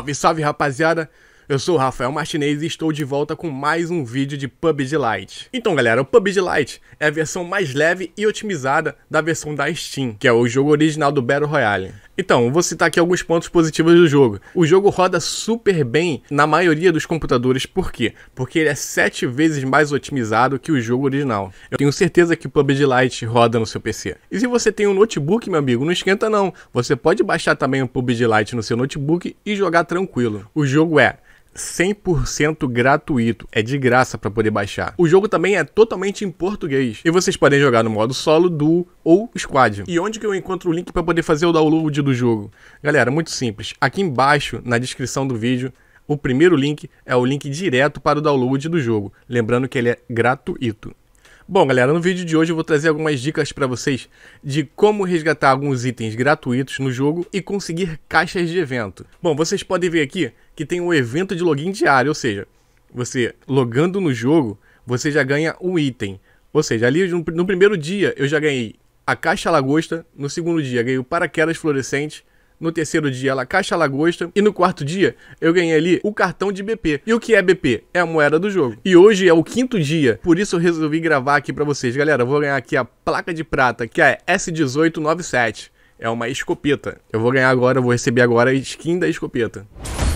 Salve, salve, rapaziada! Eu sou o Rafael Martinez e estou de volta com mais um vídeo de PUBG Lite. Então, galera, o PUBG Lite é a versão mais leve e otimizada da versão da Steam, que é o jogo original do Battle Royale. Então, vou citar aqui alguns pontos positivos do jogo. O jogo roda super bem na maioria dos computadores. Por quê? Porque ele é 7 vezes mais otimizado que o jogo original. Eu tenho certeza que o PUBG Lite roda no seu PC. E se você tem um notebook, meu amigo, não esquenta não. Você pode baixar também o PUBG Lite no seu notebook e jogar tranquilo. O jogo é 100% gratuito, é de graça para poder baixar. O jogo também é totalmente em português e vocês podem jogar no modo solo, duo ou squad. E onde que eu encontro o link para poder fazer o download do jogo? Galera, muito simples. Aqui embaixo, na descrição do vídeo, o primeiro link é o link direto para o download do jogo. Lembrando que ele é gratuito. Bom, galera, no vídeo de hoje eu vou trazer algumas dicas para vocês de como resgatar alguns itens gratuitos no jogo e conseguir caixas de evento. Bom, vocês podem ver aqui que tem um evento de login diário, ou seja, você logando no jogo, você já ganha um item. Ou seja, ali no primeiro dia eu já ganhei a caixa lagosta, no segundo dia ganhei o paraquedas fluorescente, no terceiro dia a caixa lagosta e no quarto dia eu ganhei ali o cartão de BP. E o que é BP? É a moeda do jogo. E hoje é o quinto dia, por isso eu resolvi gravar aqui pra vocês. Galera, eu vou ganhar aqui a placa de prata, que é S1897. É uma escopeta. Eu vou ganhar agora, eu vou receber agora a skin da escopeta.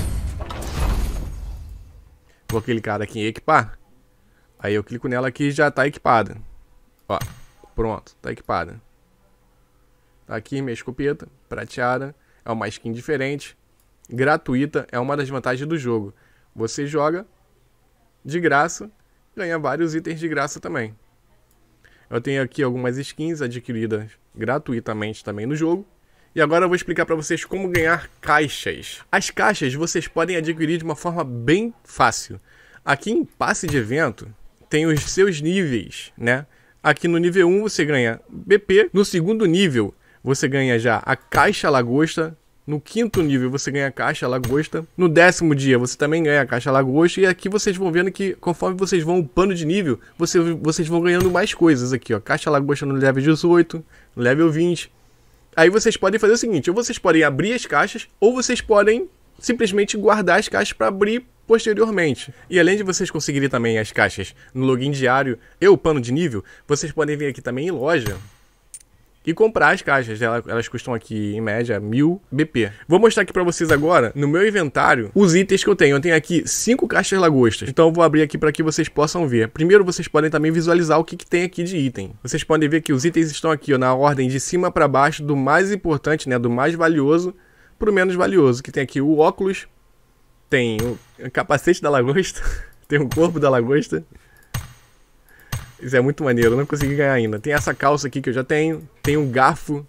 Vou clicar aqui em equipar. Aí eu clico nela aqui e já tá equipada. Ó, pronto, tá equipada. Tá aqui minha escopeta, prateada. É uma skin diferente, gratuita, é uma das vantagens do jogo. Você joga de graça, ganha vários itens de graça também. Eu tenho aqui algumas skins adquiridas gratuitamente também no jogo. E agora eu vou explicar para vocês como ganhar caixas. As caixas vocês podem adquirir de uma forma bem fácil. Aqui em passe de evento tem os seus níveis, né? Aqui no nível 1 você ganha BP, no segundo nível você ganha já a caixa lagosta. No quinto nível você ganha a caixa lagosta. No 10º dia você também ganha a caixa lagosta. E aqui vocês vão vendo que conforme vocês vão upando de nível, vocês vão ganhando mais coisas aqui, ó. Caixa lagosta no level 18, no level 20. Aí vocês podem fazer o seguinte, ou vocês podem abrir as caixas, ou vocês podem simplesmente guardar as caixas para abrir posteriormente. E além de vocês conseguirem também as caixas no login diário e upando de nível, vocês podem vir aqui também em loja e comprar as caixas. Elas custam aqui em média 1000 BP. Vou mostrar aqui pra vocês agora no meu inventário os itens que eu tenho. Eu tenho aqui 5 caixas lagostas, então eu vou abrir aqui para que vocês possam ver. Primeiro vocês podem também visualizar o que tem aqui de item. Vocês podem ver que os itens estão aqui, ó, na ordem de cima para baixo, do mais importante, né, do mais valioso pro menos valioso. Que tem aqui o óculos, tem o capacete da lagosta, tem o corpo da lagosta. Isso é muito maneiro, eu não consegui ganhar ainda. Tem essa calça aqui que eu já tenho. Tem um garfo.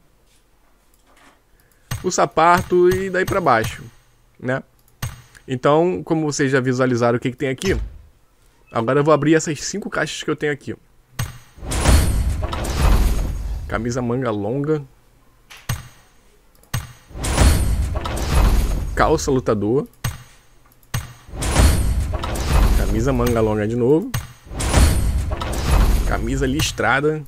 O sapato e daí pra baixo, né? Então, como vocês já visualizaram o que tem aqui, agora eu vou abrir essas 5 caixas que eu tenho aqui. Camisa manga longa. Calça lutador. Camisa manga longa de novo. Camisa listrada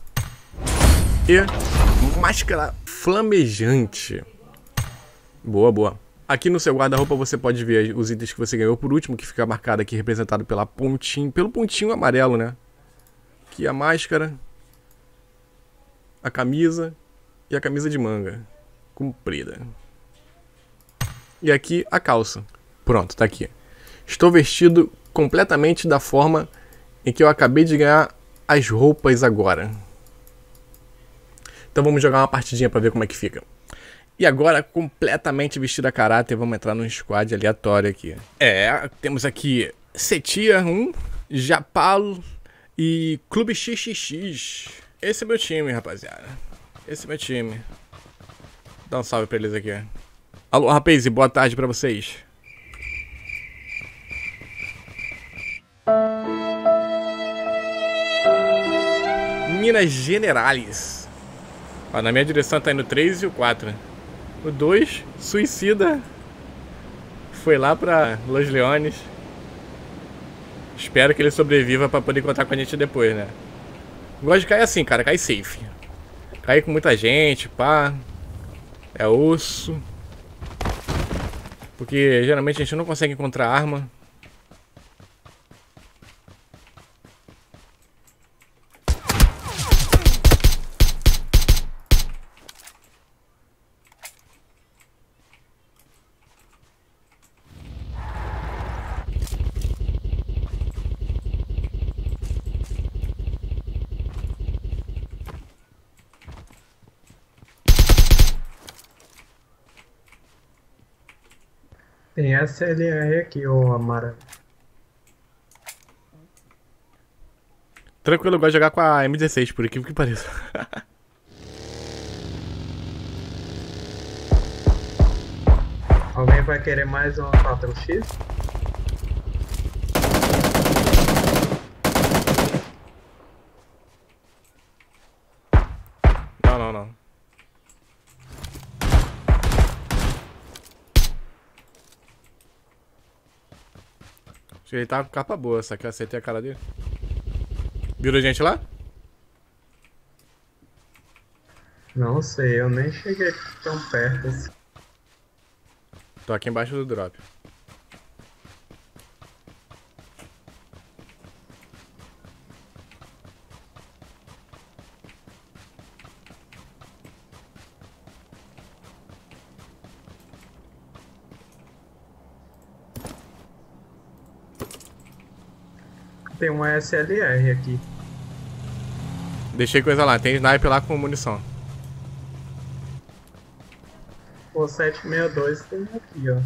e máscara flamejante. Boa, boa. Aqui no seu guarda-roupa você pode ver os itens que você ganhou por último, que fica marcado aqui, representado pelo pontinho amarelo, né? Aqui a máscara, a camisa e a camisa de manga comprida. E aqui a calça. Pronto, tá aqui. Estou vestido completamente da forma em que eu acabei de ganhar as roupas agora. Então vamos jogar uma partidinha pra ver como é que fica. E agora, completamente vestido a caráter, vamos entrar num squad aleatório aqui. Temos aqui Setia 1, Japalo e Clube XXX. Esse é meu time, rapaziada. Esse é meu time. Dá um salve pra eles aqui. Alô, rapaz, e boa tarde pra vocês. Minas Generales. Ó, na minha direção tá indo o 3 e o 4. O 2, suicida. Foi lá pra Los Leones. Espero que ele sobreviva pra poder contar com a gente depois, né? Gosto de cair assim, cara, cair safe. Cair com muita gente, pá. É osso. Porque geralmente a gente não consegue encontrar arma. Tem SLR aqui, ô Amara. Tranquilo, eu gosto de jogar com a M16, por incrível que pareça. Alguém vai querer mais uma 4x? Não, não, não. Acho que ele tá com capa boa, só que eu acertei a cara dele. Virou gente lá? Não sei, eu nem cheguei tão perto assim. Tô aqui embaixo do drop. Tem uma SLR aqui. Deixei coisa lá, tem sniper lá com munição. O 762 tem aqui, ó.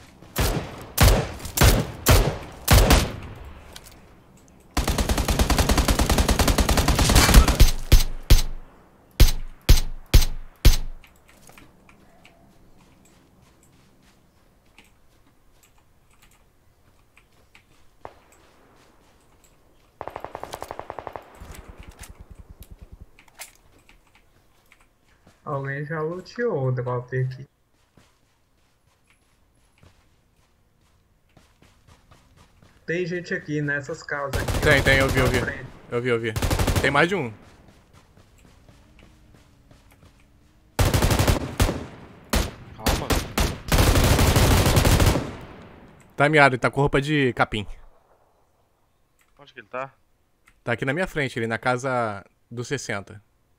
Alguém já luteou o drop aqui. Tem gente aqui nessas casas aqui. Tem, eu vi, eu vi. Na frente. Eu vi, eu vi. Tem mais de um. Calma. Tá miado, ele tá com roupa de capim. Onde que ele tá? Tá aqui na minha frente, ele na casa do 60.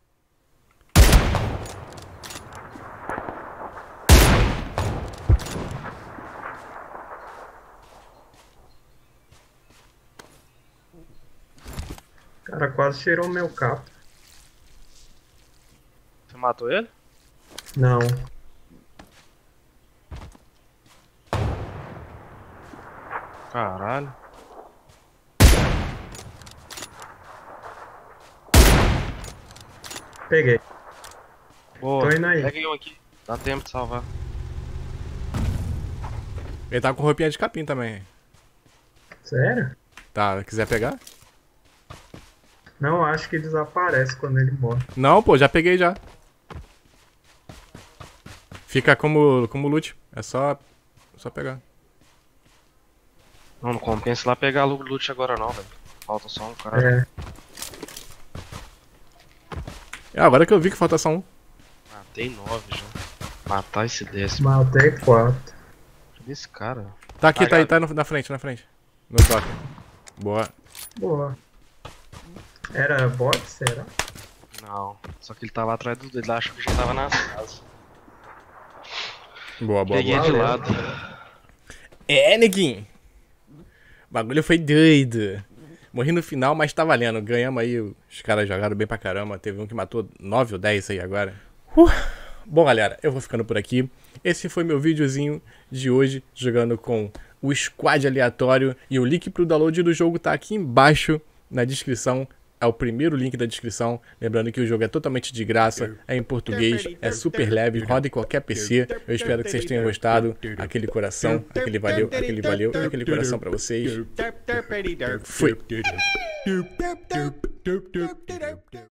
O cara quase tirou meu capo. Você matou ele? Não. Caralho. Peguei. Boa. Tô indo aí. Pega um aqui. Dá tempo de salvar. Ele tá com roupinha de capim também. Sério? Tá, quiser pegar? Não, acho que desaparece quando ele morre. Não, pô, já peguei já. Fica como loot. É só pegar. Não compensa ir lá pegar loot agora não, velho. Falta só um cara. É, É, agora que eu vi que falta só um. Matei 9 já. Matar esse décimo. matei 4. Cadê esse cara? Tá aqui, Ah, tá na frente, na frente. No top. Boa. Boa. Era bot, será? Não. Só que ele tava atrás do dedo. Ele achou que já tava nas casas. Boa, boa, Peguei boa. de Valeu. lado. É, neguinho. O bagulho foi doido. Morri no final, mas tá valendo. Ganhamos aí, os caras jogaram bem pra caramba. Teve um que matou 9 ou 10 aí agora. Bom, galera, eu vou ficando por aqui. Esse foi meu videozinho de hoje, jogando com o squad aleatório. E o link pro download do jogo tá aqui embaixo na descrição. É o primeiro link da descrição. Lembrando que o jogo é totalmente de graça, é em português, é super leve, roda em qualquer PC. Eu espero que vocês tenham gostado. Aquele coração, aquele valeu, aquele coração pra vocês. Fui.